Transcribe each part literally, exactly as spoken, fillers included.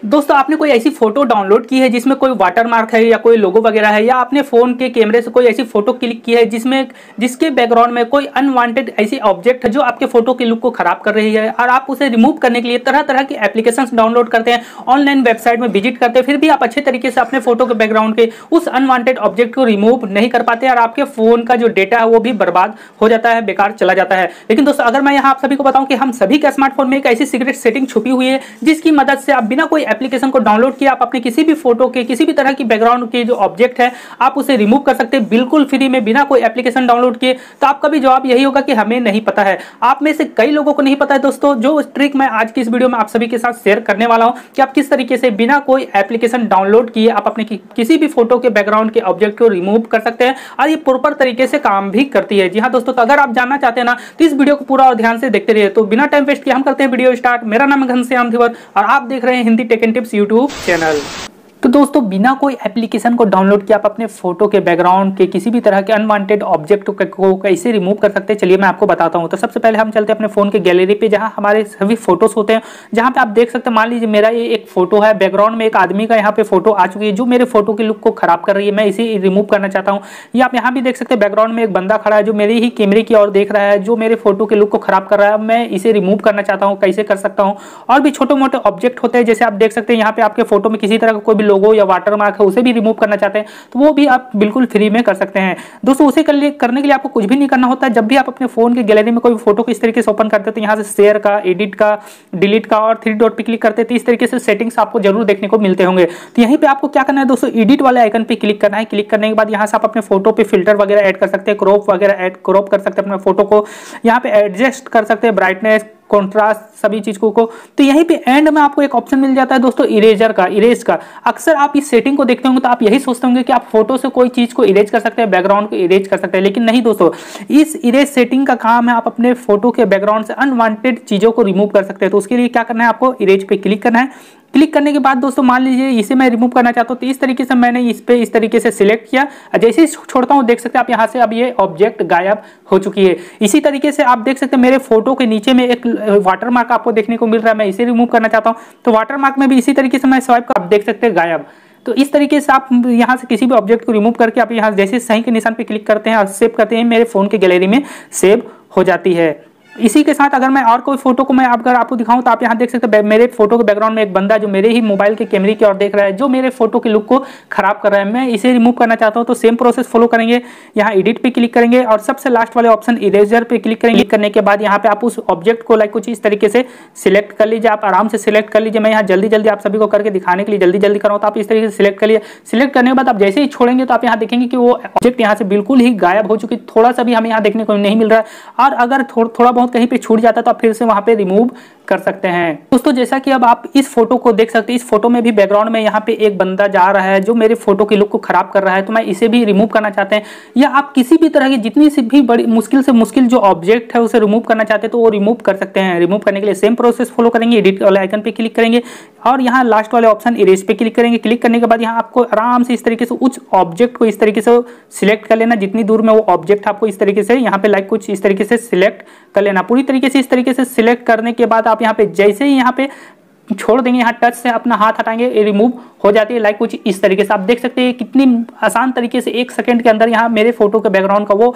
दोस्तों आपने कोई ऐसी फोटो डाउनलोड की है जिसमें कोई वाटरमार्क है या कोई लोगो वगैरह है, या आपने फोन के कैमरे से कोई ऐसी फोटो क्लिक की है जिसमें जिसके बैकग्राउंड में कोई अनवांटेड ऐसी ऑब्जेक्ट है जो आपके फोटो के लुक को खराब कर रही है, और आप उसे रिमूव करने के लिए तरह तरह की एप्लीकेशंस डाउनलोड करते हैं, ऑनलाइन वेबसाइट में विजिट करते हैं, फिर भी आप अच्छे तरीके से अपने फोटो के बैकग्राउंड के उस अनवांटेड ऑब्जेक्ट को रिमूव नहीं कर पाते और आपके फोन का जो डेटा है वो भी बर्बाद हो जाता है, बेकार चला जाता है। लेकिन दोस्तों अगर मैं यहाँ आप सभी को बताऊं कि हम सभी के स्मार्टफोन में एक ऐसी सीक्रेट सेटिंग छुपी हुई है जिसकी मदद से आप बिना कोई एप्लीकेशन को डाउनलोड किए आप अपने किसी भी फोटो के किसी भी तरह की बैकग्राउंड के जो ऑब्जेक्ट है आप उसे रिमूव कर सकते हैं बिल्कुल फ्री में, बिना कोई एप्लीकेशन डाउनलोड किए। तो आपका भी जवाब यही होगा कि हमें नहीं पता है। आप में से कई लोगों को नहीं पता है दोस्तों, जो ट्रिक मैं आज की इस वीडियो में आप सभी के साथ शेयर करने वाला हूं कि आप किस तरीके से बिना कोई एप्लीकेशन डाउनलोड किए आप अपने कि, किसी भी फोटो के बैकग्राउंड के ऑब्जेक्ट को रिमूव कर सकते हैं, और ये प्रॉपर तरीके से काम भी करती है। जी हाँ दोस्तों, तो अगर आप जानना चाहते हैं ना तो इस वीडियो को पूरा और ध्यान से देखते रहिए। तो बिना टाइम वेस्ट किए हम करते हैं वीडियो स्टार्ट। मेरा नाम है घनश्याम धीवर और आप देख रहे हैं Hindi tech and tips YouTube channel. तो दोस्तों बिना कोई एप्लीकेशन को डाउनलोड किए आप अपने फोटो के बैकग्राउंड के किसी भी तरह के अनवांटेड ऑब्जेक्ट को कैसे रिमूव कर सकते हैं, चलिए मैं आपको बताता हूं। तो सबसे पहले हम चलते हैं अपने फोन के गैलरी पे जहां हमारे सभी फोटोज होते हैं, जहां पे आप देख सकते हैं मान लीजिए मेरा ये एक फोटो है, बैकग्राउंड में एक आदमी का यहाँ पे फोटो आ चुकी है जो मेरे फोटो के लुक को खराब कर रही है, मैं इसे रिमूव करना चाहता हूँ। ये आप यहाँ भी देख सकते हैं बैकग्राउंड में एक बंदा खड़ा है जो मेरे ही कैमरे की ओर देख रहा है, जो मेरे फोटो के लुक को खराब कर रहा है, मैं इसे रिमूव करना चाहता हूँ, कैसे कर सकता हूँ। और भी छोटे मोटे ऑब्जेक्ट होते हैं, जैसे आप देख सकते हैं यहाँ पे आपके फोटो में किसी तरह का कोई भी लोगो या वाटरमार्क है उसे भी रिमूव करना चाहते हैं तो वो भी आप बिल्कुल फ्री में कर सकते हैं। दोस्तों उसे करने के लिए आपको कुछ भी नहीं करना होता है। जब भी आप अपने फोन के गैलरी में कोई फोटो को इस तरीके से ओपन करते हैं तो यहाँ से शेयर का, एडिट का, डिलीट का और थ्री डॉट पे क्लिक करते हैं तो इस तरीके से सेटिंग्स आपको जरूर देखने को मिलते होंगे। तो यहीं पे आपको क्या करना है दोस्तों, एडिट वाले आइकन पे क्लिक करना है। क्लिक करने के बाद यहाँ से आप अपने फोटो पे फिल्टर वगैरह ऐड कर सकते हैं, क्रॉप वगैरह ऐड क्रॉप कर सकते हैं अपने फोटो को, यहाँ पे एडजस्ट कर सकते हैं ब्राइटनेस, कॉन्ट्रास्ट, सभी चीजों को। तो यहीं पे एंड में आपको एक ऑप्शन मिल जाता है दोस्तों इरेजर का, इरेज का। अक्सर आप इस सेटिंग को देखते होंगे तो आप यही सोचते होंगे कि आप फोटो से कोई चीज को इरेज कर सकते हैं, बैकग्राउंड को इरेज कर सकते हैं, लेकिन नहीं दोस्तों, इस इरेज सेटिंग का काम है आप अपने फोटो के बैकग्राउंड से अनवांटेड चीजों को रिमूव कर सकते हैं। तो उसके लिए क्या करना है, आपको इरेज पे क्लिक करना है। क्लिक करने के बाद दोस्तों मान लीजिए इसे मैं रिमूव करना चाहता हूं तो इस तरीके से मैंने इस पे इस तरीके से सिलेक्ट किया, जैसे ही छोड़ता हूं देख सकते हैं आप यहां से अब ये ऑब्जेक्ट गायब हो चुकी है। इसी तरीके से आप देख सकते हैं मेरे फोटो के नीचे में एक वाटरमार्क आपको देखने को मिल रहा है, मैं इसे रिमूव करना चाहता हूं तो वाटरमार्क में भी इसी तरीके से मैं स्वाइप कर आप देख सकते हैं गायब। तो इस तरीके से आप यहाँ से किसी भी ऑब्जेक्ट को रिमूव करके आप यहाँ जैसे सही के निशान पे क्लिक करते हैं और सेव करते हैं, मेरे फोन के गैलरी में सेव हो जाती है। इसी के साथ अगर मैं और कोई फोटो को मैं अगर आपको दिखाऊं तो आप यहाँ देख सकते हैं मेरे फोटो के बैकग्राउंड में एक बंदा जो मेरे ही मोबाइल के कैमरे की ओर देख रहा है, जो मेरे फोटो के लुक को खराब कर रहा है, मैं इसे रिमूव करना चाहता हूं तो सेम प्रोसेस फॉलो करेंगे। यहाँ एडिट पे क्लिक करेंगे और सबसे लास्ट वाले ऑप्शन इरेजर पे क्लिक करेंगे। क्लिक करने के बाद यहाँ पे आप उस ऑब्जेक्ट को लाइक कुछ इस तरीके से सिलेक्ट कर लीजिए, आप आराम से सिलेक्ट कर लीजिए। मैं यहाँ जल्दी जल्दी आप सभी को करके दिखाने के लिए जल्दी जल्दी कर रहा हूँ, तो आप इस तरीके से सिलेक्ट कर लिए। सिलेक्ट करने के बाद आप जैसे ही छोड़ेंगे तो आप यहाँ देखेंगे कि वो ऑब्जेक्ट यहाँ से बिल्कुल ही गायब हो चुकी, थोड़ा सा भी हमें यहाँ देखने को नहीं मिल रहा है। और अगर थोड़ा बहुत कहीं पे छूट जाता तो आप फिर से वहां पे रिमूव कर सकते हैं। दोस्तों जैसा कि अब आप इस फोटो को देख सकते हैं, इस फोटो में भी बैकग्राउंड में यहाँ पे एक बंदा जा रहा है जो मेरे फोटो के लुक को खराब कर रहा है, तो मैं इसे भी रिमूव करना चाहते हैं। या आप किसी भी तरह की जितनी सी भी बड़ी मुश्किल से मुश्किल जो ऑब्जेक्ट है उसे रिमूव करना चाहते हैं तो वो रिमूव कर सकते हैं। रिमूव करने के लिए सेम प्रोसेस फॉलो करेंगे, एडिट वाले आइकन पे क्लिक करेंगे और यहाँ लास्ट वाले ऑप्शन इरेज पे क्लिक करेंगे। क्लिक करने के बाद यहाँ आपको आराम से इस तरीके से उस ऑब्जेक्ट को इस तरीके से सिलेक्ट कर लेना, जितनी दूर में वो ऑब्जेक्ट आपको इस तरीके से यहाँ पे लाइक कुछ इस तरीके से सिलेक्ट कर लेना। पूरी तरीके से इस तरीके से सिलेक्ट करने के बाद आप यहाँ पे जैसे ही यहाँ पे छोड़ देंगे, यहाँ टच से अपना हाथ हटाएंगे, ये रिमूव हो जाती है लाइक कुछ इस तरीके से। आप देख सकते हैं कितनी आसान तरीके से एक सेकंड के अंदर यहाँ मेरे फोटो के बैकग्राउंड का वो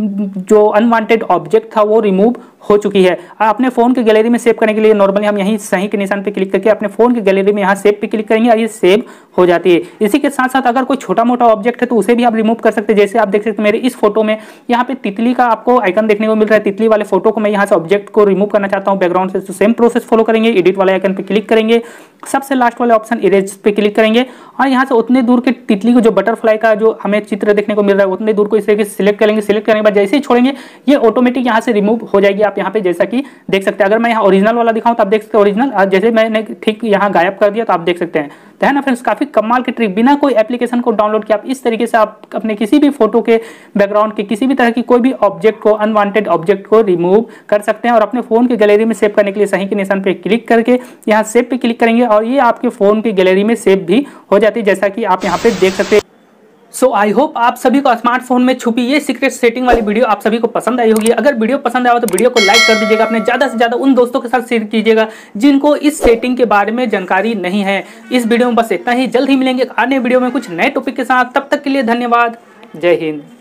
जो अनवांटेड ऑब्जेक्ट था वो रिमूव हो चुकी है। अपने फोन के गैलरी में सेव करने के लिए नॉर्मली हम यहीं सही के निशान पे क्लिक करके अपने फोन के गैलरी में यहाँ सेव पे क्लिक करेंगे और ये सेव हो जाती है। इसी के साथ साथ अगर कोई छोटा मोटा ऑब्जेक्ट है तो उसे भी आप रिमूव कर सकते हैं। जैसे आप देख सकते हैं मेरे इस फोटो में यहाँ पे तितली का आपको आइकन देखने को मिल रहा है, तितली वाले फोटो को मैं यहाँ से ऑब्जेक्ट को रिमूव करना चाहता हूँ बैकग्राउंड से, तो सेम प्रोसेस फॉलो करेंगे। एडिट वाले आइकन पे क्लिक करेंगे, सबसे लास्ट वाले ऑप्शन इरेज पे क्लिक करेंगे और यहाँ से उतने दूर के तितली को जो बटरफ्लाई का जो हमें चित्र देखने को मिल रहा है उतने दूर को इस तरीके से सिलेक्ट करेंगे। सिलेक्ट करने के बाद जैसे ही छोड़ेंगे ये ऑटोमेटिक यहाँ से रिमूव हो जाएगी। आप यहाँ पे जैसा कि देख सकते हैं, अगर मैं यहाँ ओरिजिनल वाला दिखाऊं तो आप देख सकते हैं ओरिजिनल, जैसे मैंने ठीक यहाँ गायब कर दिया तो आप देख सकते हैं। तो है ना फ्रेंड्स, काफी कमाल की ट्रिक, बिना कोई एप्लीकेशन को डाउनलोड किया आप इस तरीके से आप अपने किसी भी फोटो के बैकग्राउंड के किसी भी तरह की कोई भी ऑब्जेक्ट को, अनवांटेड ऑब्जेक्ट को रिमूव कर सकते हैं। और अपने फोन की गैलरी में सेव करने के लिए सही के निशान पे क्लिक करके यहाँ सेव पे क्लिक करेंगे और ये आपके फोन की गैलरी में सेव भी हो जाती है, जैसा कि आप यहाँ पे देख सकते हैं। सो आई होप आप सभी को स्मार्टफोन में छुपी ये सीक्रेट सेटिंग वाली वीडियो आप सभी को पसंद आई होगी। अगर वीडियो पसंद आया हो तो वीडियो को लाइक कर दीजिएगा, अपने ज़्यादा से ज़्यादा उन दोस्तों के साथ शेयर कीजिएगा जिनको इस सेटिंग के बारे में जानकारी नहीं है। इस वीडियो में बस इतना ही, जल्द ही मिलेंगे आने वीडियो में कुछ नए टॉपिक के साथ। तब तक के लिए धन्यवाद, जय हिंद।